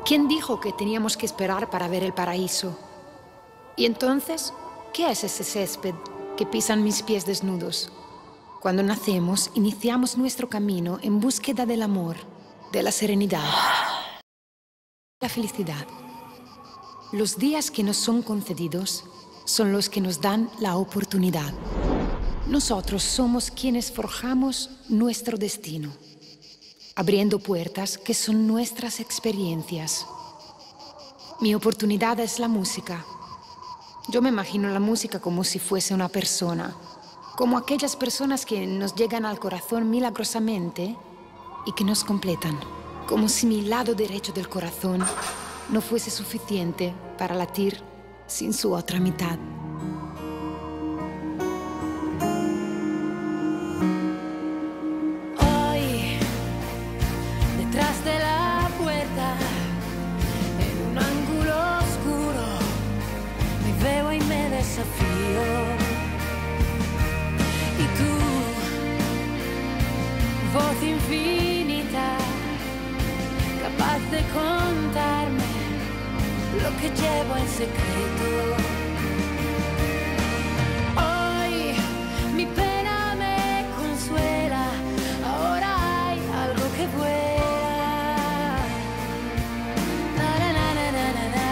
¿Quién dijo que teníamos que esperar para ver el paraíso? Y entonces, ¿qué es ese césped que pisan mis pies desnudos? Cuando nacemos, iniciamos nuestro camino en búsqueda del amor, de la serenidad, de la felicidad. Los días que nos son concedidos son los que nos dan la oportunidad. Nosotros somos quienes forjamos nuestro destino, abriendo puertas que son nuestras experiencias. Mi oportunidad es la música. Yo me imagino la música como si fuese una persona, como aquellas personas que nos llegan al corazón milagrosamente y que nos completan, como si mi lado derecho del corazón no fuese suficiente para latir sin su otra mitad. Hoy, detrás de la puerta, en un ángulo oscuro, me veo y me desafío. Y tú, voz infinita, capaz de contarme lo que llevo en secreto. Hoy mi pena me consuela, ahora hay algo que vuela. Na, na, na, na, na, na, na.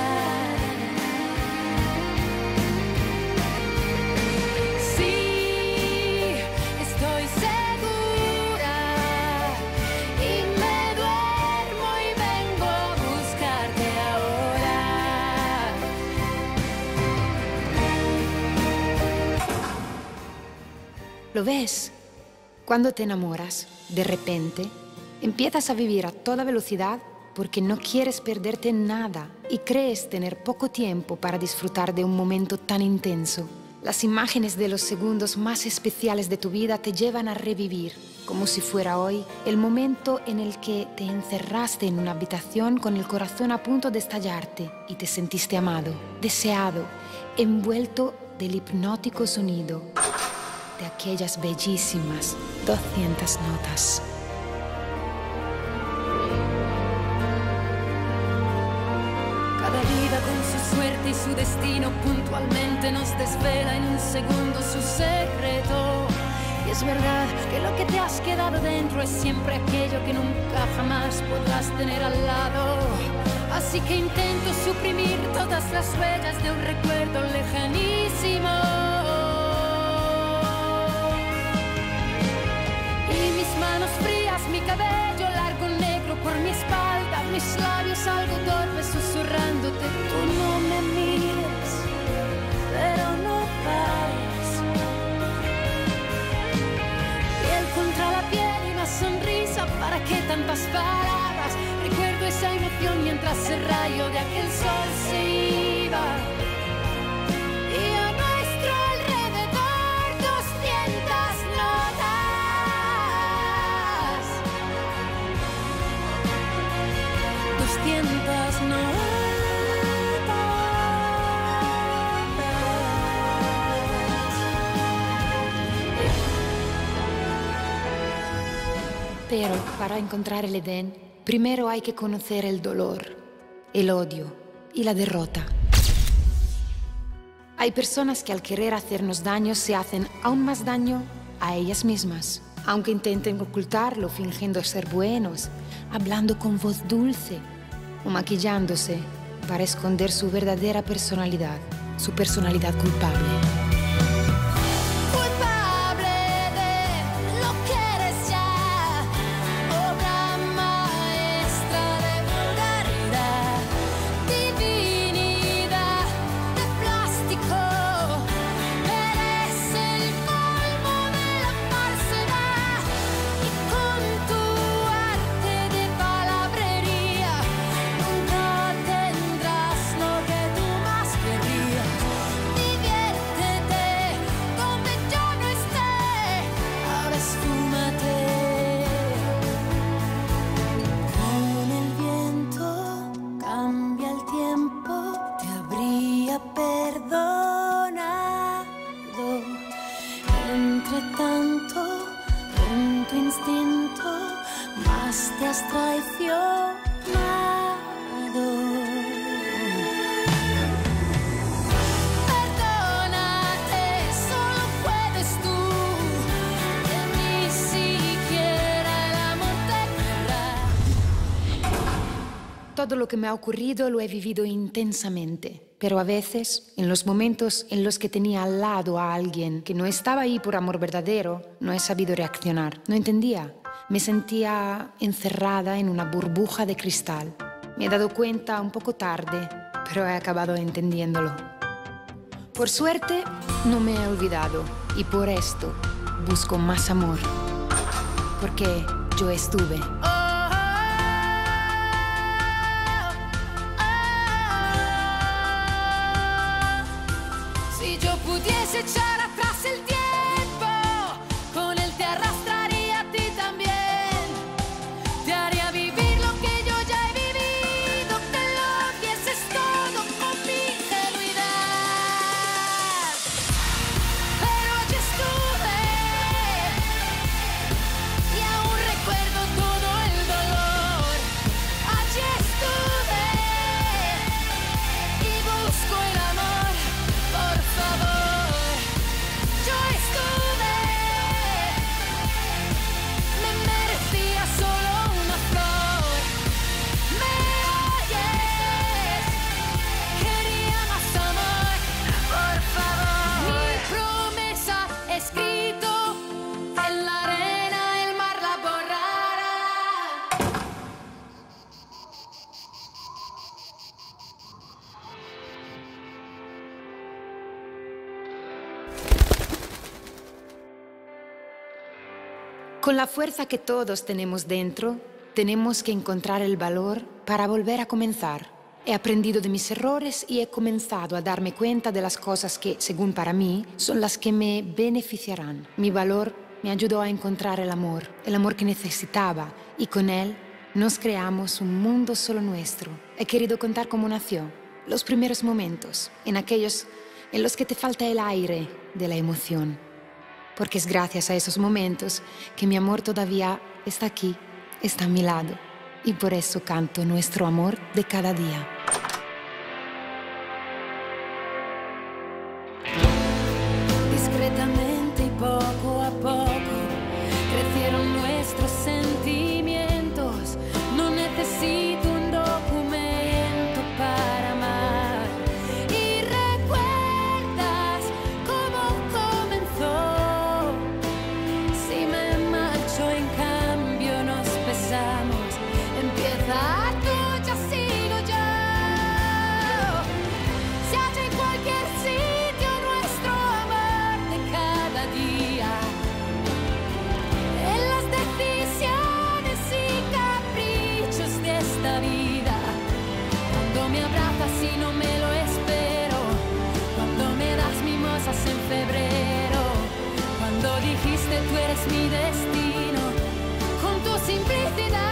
Sí, estoy segura y me duermo y vengo a buscarte ahora. ¿Lo ves? Cuando te enamoras, de repente, empiezas a vivir a toda velocidad porque no quieres perderte nada y crees tener poco tiempo para disfrutar de un momento tan intenso. Las imágenes de los segundos más especiales de tu vida te llevan a revivir, como si fuera hoy, el momento en el que te encerraste en una habitación con el corazón a punto de estallarte y te sentiste amado, deseado, envuelto del hipnótico sonido de aquellas bellísimas 200 notas. Cada vida con su suerte y su destino puntualmente nos desvela en un segundo su secreto. Y es verdad que lo que te has quedado dentro es siempre aquello que nunca jamás podrás tener al lado. Así que intento suprimir todas las huellas de un recuerdo lejanísimo. Y mis manos frías, mi cabello largo negro por mi espalda, mis labios algo torpes susurrándote. Tú no me mires, pero no pares. Piel contra la piel y una sonrisa, ¿para qué tantas palabras? Recuerdo esa emoción mientras el rayo de aquel sol se iba. Y a nuestro alrededor 200 notas. 200 notas. Pero para encontrar el Edén, primero hay que conocer el dolor, el odio y la derrota. Hay personas que al querer hacernos daño se hacen aún más daño a ellas mismas, aunque intenten ocultarlo fingiendo ser buenos, hablando con voz dulce o maquillándose para esconder su verdadera personalidad, su personalidad culpable. Culpable de lo que eres ya, obra maestra de vulgaridad, divinidad de plástico. Eres el colmo de la falsedad y con tu arte de palabrería nunca tendrás lo que tú más querrías. Diviértete donde yo no esté, ahora esfúmate. Con el viento cambia el tiempo, te habría perdonado. Entre tanto, con tu instinto, más te has traicionado. todo lo que me ha ocurrido lo he vivido intensamente, pero a veces, en los momentos en los que tenía al lado a alguien que no estaba ahí por amor verdadero, no he sabido reaccionar. No entendía. Me sentía encerrada en una burbuja de cristal. Me he dado cuenta un poco tarde, pero he acabado entendiéndolo. Por suerte, no me he olvidado y por esto busco más amor. Porque yo estuve. Si yo pudiese echar atrás el tiempo, con él te arrastraría a ti también. Te haría vivir lo que yo ya he vivido, que lo vieses todo con mi ingenuidad. Pero allí estuve y aún recuerdo todo el dolor. Allí estuve y busco el amor. Por favor, yo estuve, me merecía solo una flor. ¿Me oyes? Quería más amor, por favor. Mi promesa escrito en la arena, el mar la borrará. Con la fuerza que todos tenemos dentro, tenemos que encontrar el valor para volver a comenzar. He aprendido de mis errores y he comenzado a darme cuenta de las cosas que, según para mí, son las que me beneficiarán. Mi valor me ayudó a encontrar el amor que necesitaba, y con él nos creamos un mundo solo nuestro. He querido contar cómo nació, los primeros momentos, en aquellos en los que te falta el aire de la emoción. Porque es gracias a esos momentos que mi amor todavía está aquí, está a mi lado. Y por eso canto nuestro amor de cada día. Discretamente y poco a poco crecieron nuestros sentimientos. No necesito un documento para amar. Y recuerdas cómo comenzó. Si me marcho, en cambio nos besamos. Empieza tú, ya sigo yo. Se halla en cualquier sitio nuestro amor de cada día. En las decisiones y caprichos de esta vida. Cuando me abrazas y no me lo espero. Cuando me das mimosas en febrero. Cuando dijiste tú eres mi destino. Con tu simplicidad.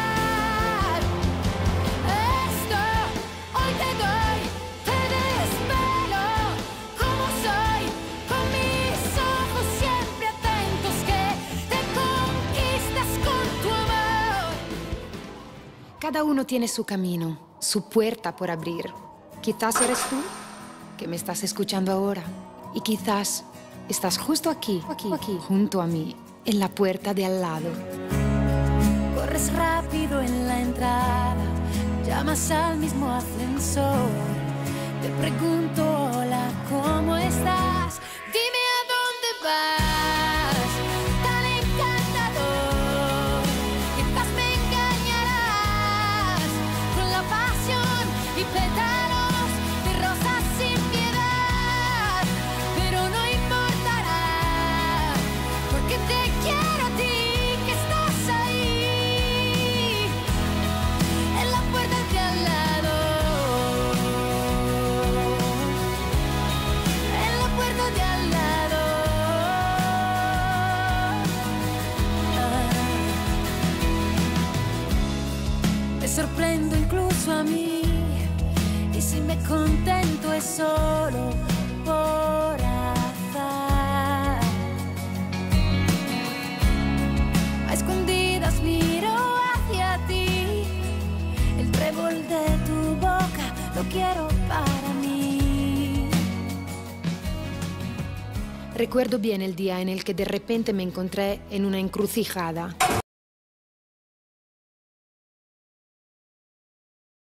Esto hoy te doy, te desvelo como soy, con mis ojos siempre atentos que te conquistas con tu amor. Cada uno tiene su camino, su puerta por abrir. Quizás eres tú, que me estás escuchando ahora. Y quizás estás justo aquí, junto a mí, en la puerta de al lado. Corres rápido en la entrada, llamas al mismo ascensor. Te pregunto, hola, ¿cómo estás? Dime a dónde vas, tan encantador. Quizás me engañarás con la pasión y pétalos de rosas sin piedad. Pero no importará, porque te quiero a ti, que estás ahí, en la puerta de al lado, en la puerta de al lado. Me sorprendo incluso a mí, y si me contento es solo por azar. A escondidas miro hacia ti, el trébol de tu boca lo quiero para mí. Recuerdo bien el día en el que de repente me encontré en una encrucijada.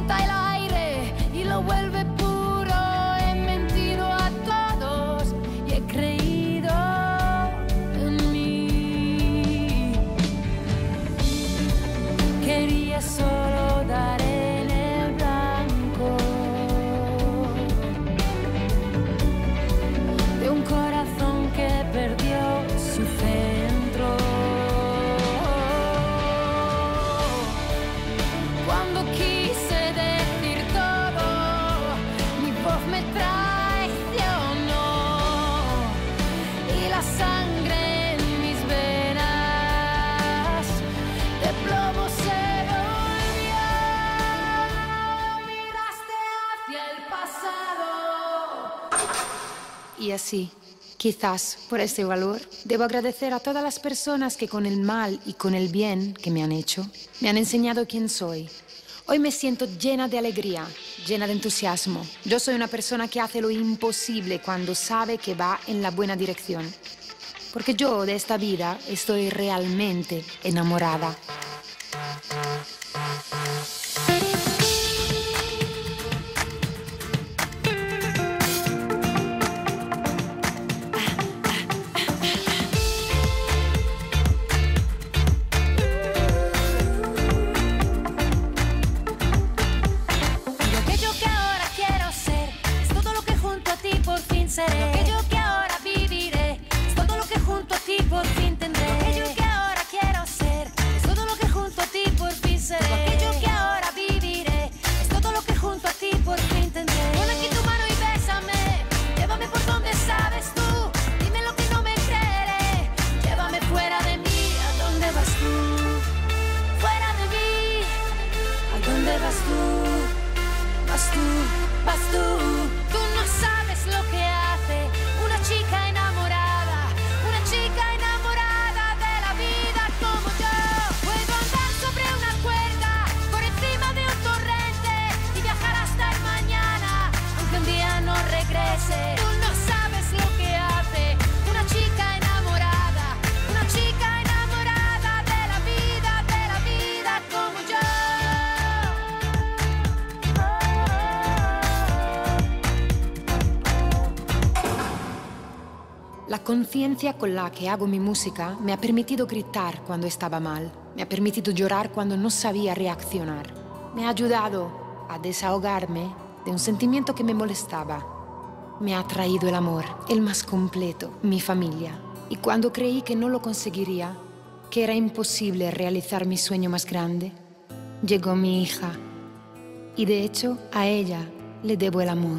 calienta el aire y lo vuelve puro. He mentido a todos y he creído en mí. Quería solo dar en el blanco de un corazón que perdió su centro. Cuando quise decir todo, mi voz me traicionó y la sangre en mis venas de plomo se volvió. Miraste hacia el pasado. Y así, quizás por este valor, debo agradecer a todas las personas que con el mal y con el bien que me han hecho, me han enseñado quién soy. Hoy me siento llena de alegría, llena de entusiasmo. Yo soy una persona que hace lo imposible cuando sabe que va en la buena dirección. Porque yo de esta vida estoy realmente enamorada. Lo que yo que ahora quiero ser es todo lo que junto a ti por fin seré. Lo que yo que ahora viviré es todo lo que junto a ti por fin tendré. Lo que yo que ahora quiero ser es todo lo que junto a ti por fin seré. Lo que yo que ahora viviré es todo lo que junto a ti por fin tendré. Pon aquí tu mano y bésame, llévame por donde sabes tú. Dime lo que no me creeré, llévame fuera de mí. ¿A dónde vas tú? Fuera de mí. ¿A dónde vas tú? Vas tú, vas tú. Tú no sabes lo que hace una chica enamorada de la vida como yo. Puedo andar sobre una cuerda, por encima de un torrente y viajar hasta el mañana, aunque un día no regrese. Tú no sabes lo que hace una chica enamorada de la vida como yo. La conciencia con la que hago mi música me ha permitido gritar cuando estaba mal, me ha permitido llorar cuando no sabía reaccionar, me ha ayudado a desahogarme de un sentimiento que me molestaba. Me ha traído el amor, el más completo, mi familia. Y cuando creí que no lo conseguiría, que era imposible realizar mi sueño más grande, llegó mi hija. Y de hecho, a ella le debo el amor.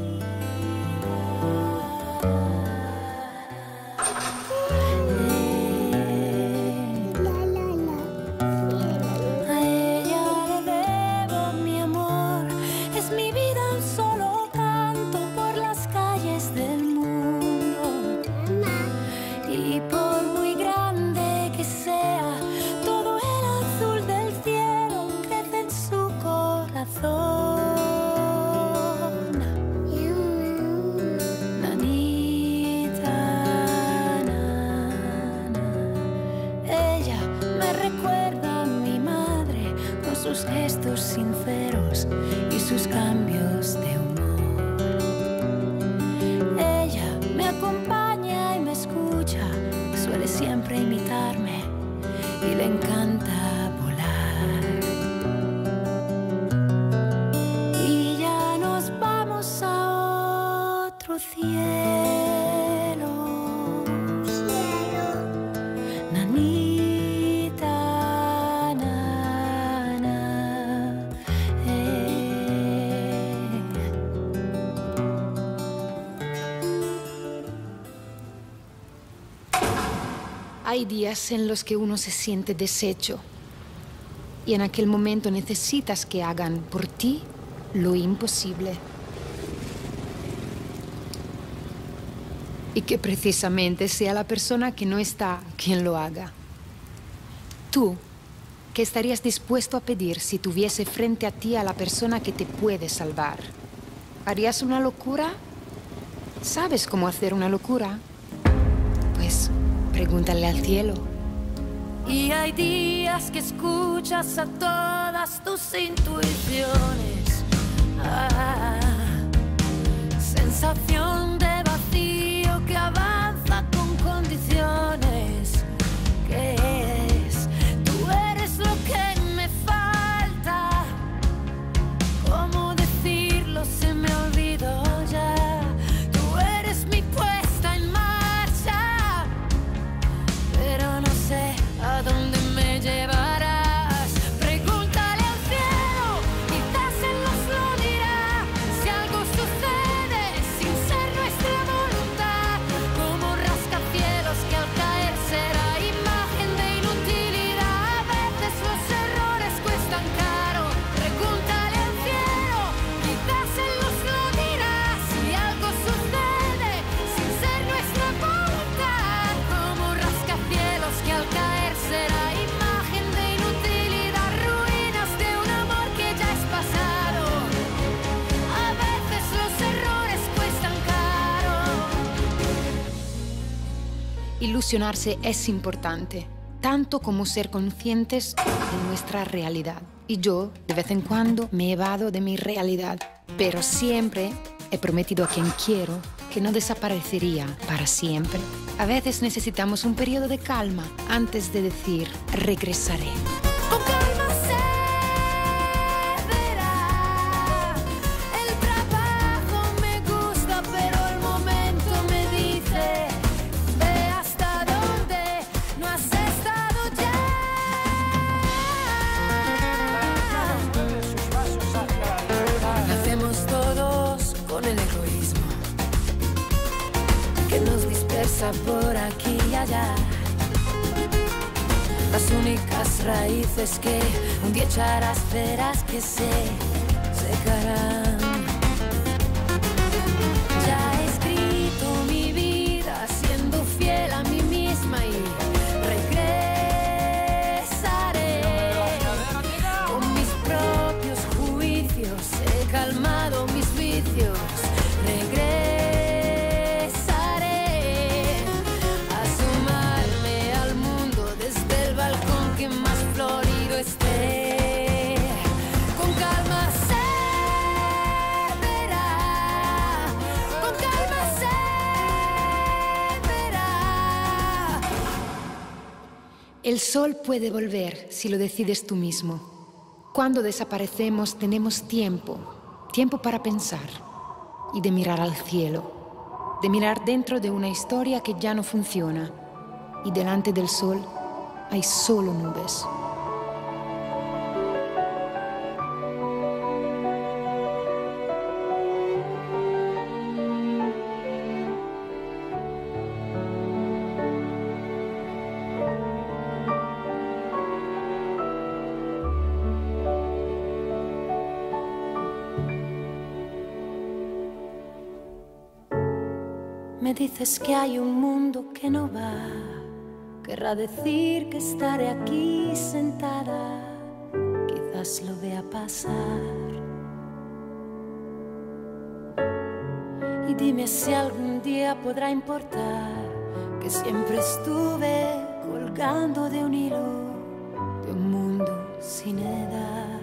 A ella le debo mi amor, es mi vida un solo canto por las calles del mundo. Y por muy grande que sea, todo el azul del cielo crece en su corazón. Nanita, nana. Ella me recuerda a mi madre con sus gestos sinceros y sus cambios de humor. Ella me acompaña y me escucha, suele siempre imitarme y le encanta volar. Y ya nos vamos a otro cielo. Nanita, nana, Hay días en los que uno se siente deshecho y en aquel momento necesitas que hagan por ti lo imposible. Y que precisamente sea la persona que no está quien lo haga. Tú, ¿qué estarías dispuesto a pedir si tuviese frente a ti a la persona que te puede salvar? ¿Harías una locura? ¿Sabes cómo hacer una locura? Pues pregúntale al cielo. Y hay días que escuchas a todas tus intuiciones. Sensación de vacío que avanza con condiciones. ¿Qué es? Tú eres lo que me falta. ¿Cómo decirlo? Se me olvidó ya. Tú eres mi puesta en marcha, pero no sé a dónde me llevarás. Pregúntale al cielo, quizás él nos lo dirá. Si algo sucede sin ser nuestra voluntad, como rascacielos que al caer será imagen de inutilidad. A veces los errores cuestan caro. Pregúntale al cielo, quizás él nos lo dirá. Si algo sucede sin ser nuestra voluntad, como rascacielos que al caer será imagen de inutilidad, ruinas de un amor que ya es pasado. A veces los errores cuestan caro. Ilusionarse es importante, tanto como ser conscientes de nuestra realidad. Y yo, de vez en cuando, me evado de mi realidad, pero siempre he prometido a quien quiero que no desaparecería para siempre. A veces necesitamos un periodo de calma antes de decir regresaré. Con calma se verá. El trabajo me gusta, pero el momento me dice: ve hasta donde no has estado ya. Nacemos todos con el egoísmo que nos dispersa por aquí y allá. Las únicas raíces que un día echarás verás que se secarán. Ya he escrito mi vida siendo fiel a mí misma y regresaré. Con mis propios juicios he calmado mis vicios. Regresaré a asomarme al mundo desde el balcón que más florido esté. Con calma se verá. Con calma se verá. El sol puede volver si lo decides tú mismo. Cuando desaparecemos tenemos tiempo para pensar y de mirar al cielo, de mirar dentro de una historia que ya no funciona y delante del sol hay solo nubes. Me dices que hay un mundo que no va. Querrá decir que estaré aquí sentada. Quizás lo vea pasar. Y dime si algún día podrá importar que siempre estuve colgando de un hilo de un mundo sin edad.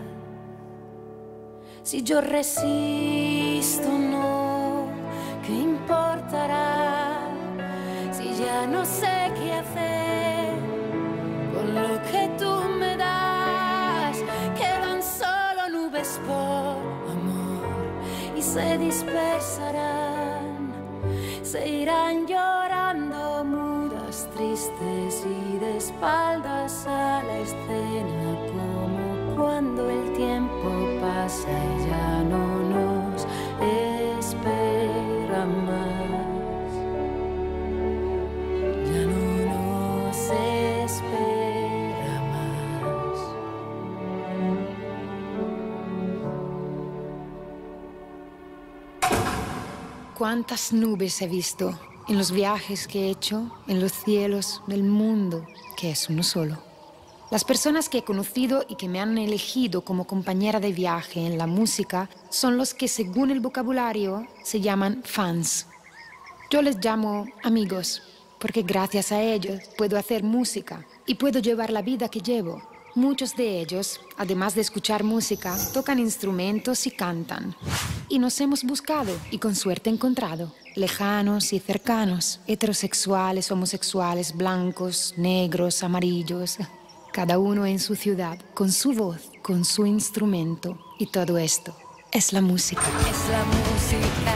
Si yo resisto, no, ¿qué importará? Si ya no sé qué hacer con lo que tú me das. Quedan solo nubes por amor y se dispersarán, se irán llorando mudas, tristes y de espaldas a la escena, como cuando el tiempo pasa y ya no nos espera más. Ya no nos espera más. ¿Cuántas nubes he visto en los viajes que he hecho, en los cielos del mundo, que es uno solo? Las personas que he conocido y que me han elegido como compañera de viaje en la música son los que, según el vocabulario, se llaman fans. Yo les llamo amigos, porque gracias a ellos puedo hacer música y puedo llevar la vida que llevo. Muchos de ellos, además de escuchar música, tocan instrumentos y cantan. Y nos hemos buscado y con suerte encontrado. Lejanos y cercanos, heterosexuales, homosexuales, blancos, negros, amarillos. Cada uno en su ciudad, con su voz, con su instrumento. Y todo esto es la música. Es la música.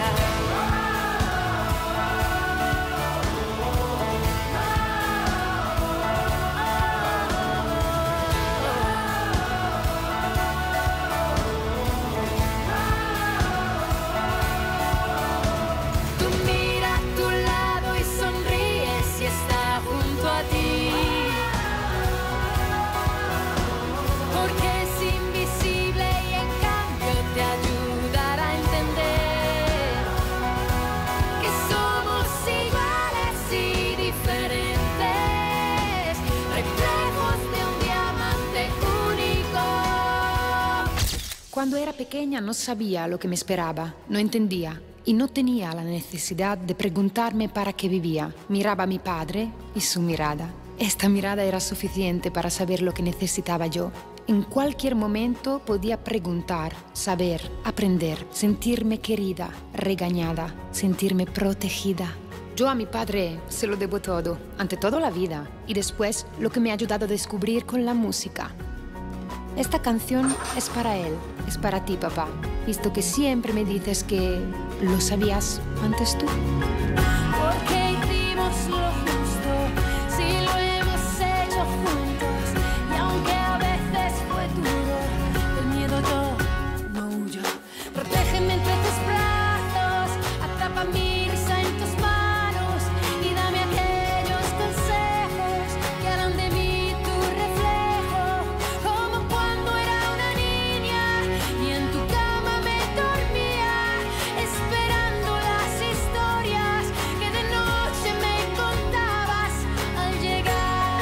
Cuando era pequeña no sabía lo que me esperaba, no entendía y no tenía la necesidad de preguntarme para qué vivía. Miraba a mi padre y su mirada. Esta mirada era suficiente para saber lo que necesitaba yo. En cualquier momento podía preguntar, saber, aprender, sentirme querida, regañada, sentirme protegida. Yo a mi padre se lo debo todo, ante todo la vida, y después lo que me ha ayudado a descubrir con la música. Esta canción es para él, es para ti, papá, visto que siempre me dices que lo sabías antes tú. Porque hicimos lo justo, si lo hemos hecho juntos, y aunque a veces fue duro, del miedo yo no huyo. Protégeme entre tus brazos, atrapa mi risa en tus manos y dame aquellos consejos que harán de mí tu reflejo, como cuando era una niña y en tu cama me dormía, esperando las historias que de noche me contabas al llegar.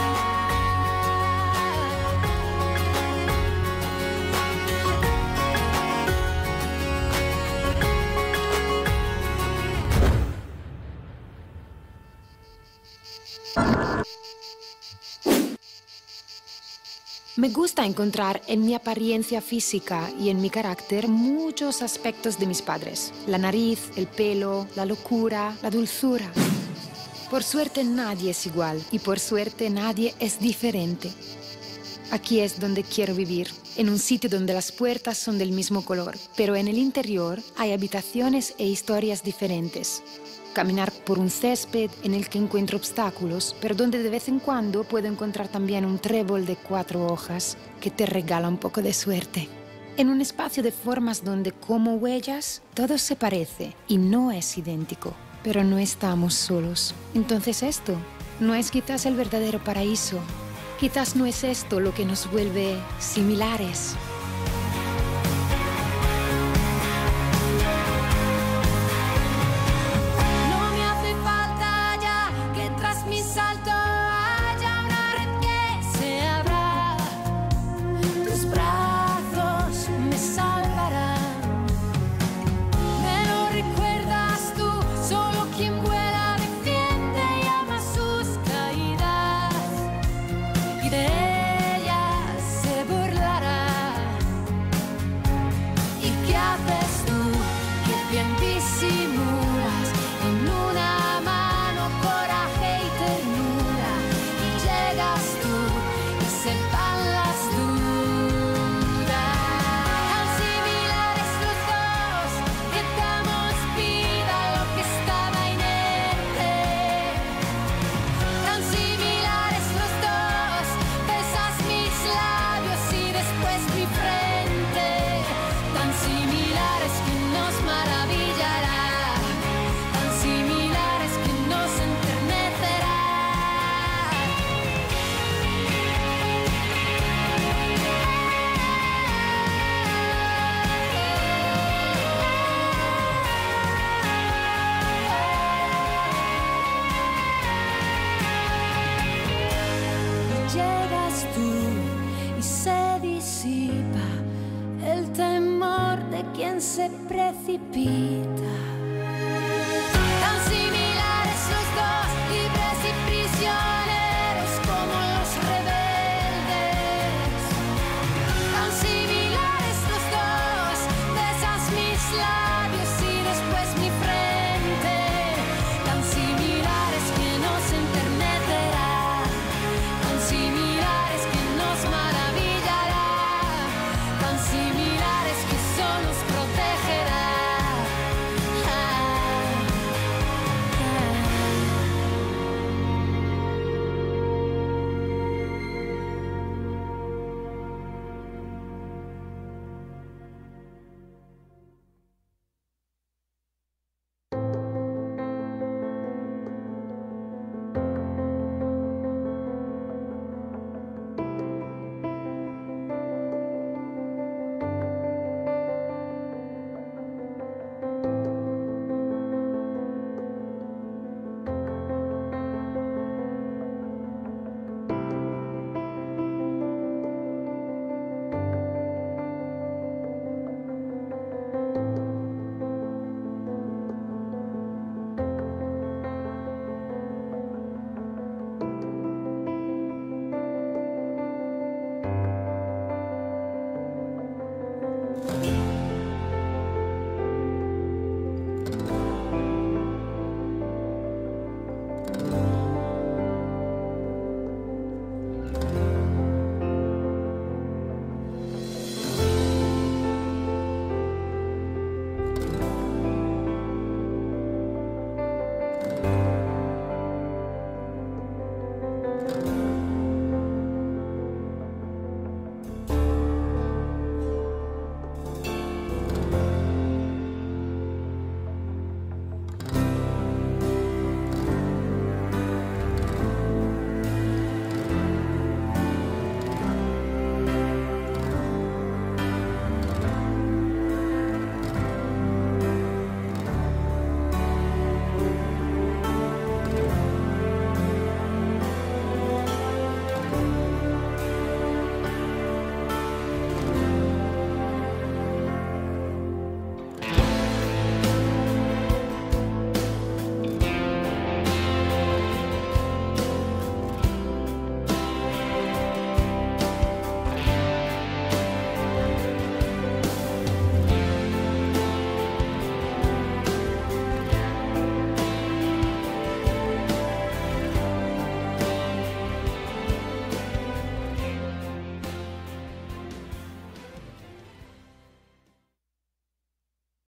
Me gusta encontrar en mi apariencia física y en mi carácter muchos aspectos de mis padres. La nariz, el pelo, la locura, la dulzura. Por suerte nadie es igual y por suerte nadie es diferente. Aquí es donde quiero vivir, en un sitio donde las puertas son del mismo color, pero en el interior hay habitaciones e historias diferentes. Caminar por un césped en el que encuentro obstáculos, pero donde de vez en cuando puedo encontrar también un trébol de 4 hojas que te regala un poco de suerte. En un espacio de formas donde, como huellas, todo se parece y no es idéntico, pero no estamos solos. Entonces esto no es quizás el verdadero paraíso. Quizás no es esto lo que nos vuelve similares. No me hace falta ya que tras mi salto haya una red que se abra. Tus brazos me salvarán. Me lo recuerdas tú, solo quien vuela defiende y ama sus caídas. Y de ellas se burlará. ¿Y qué haces tú? Que bien disimulas en una mano coraje y ternura. Y llegas tú y se van las dudas. Tan similares los dos, que damos vida a lo que estaba inerte. Tan similares los dos, besas mis labios y después mi frente. Tan similares que nos maravillará, tan similares que nos enternecerá. Llegas tú y se disipa el temor de quien se precipita.